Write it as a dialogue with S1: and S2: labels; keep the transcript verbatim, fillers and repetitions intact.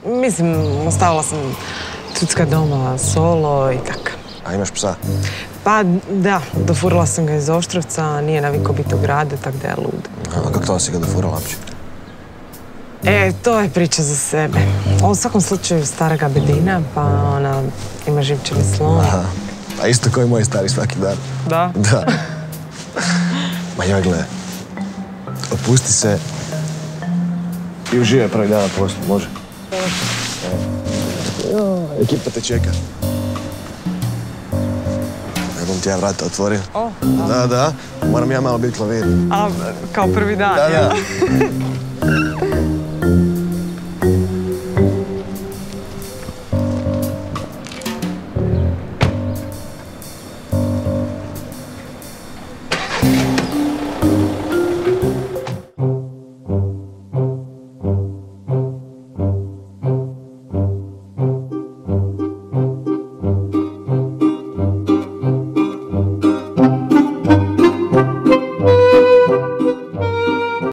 S1: mislim, ostavila sam Tucka doma solo i tak.
S2: A imaš psa?
S1: Pa da, dofurala sam ga iz Oštrovca, nije navikao biti u gradu, tak da je lud.
S2: A kako to si ga dofurala uopće?
S1: E, to je priča za sebe. U svakom slučaju stara ga bedina, pa ona ima živčani slon.
S2: Aha, pa isto kao i moj stari svaki dan.
S1: Da?
S2: Da. Ma joj, gledaj. Opusti se i uživaj prvi dan na poslu, može? Ekipa te čeka. Ne bom ti ja vrata otvorio.
S1: O,
S2: da. Da, da. Moram ja malo biti klavir.
S1: A, kao prvi dan,
S2: Da,
S1: jel?
S2: da.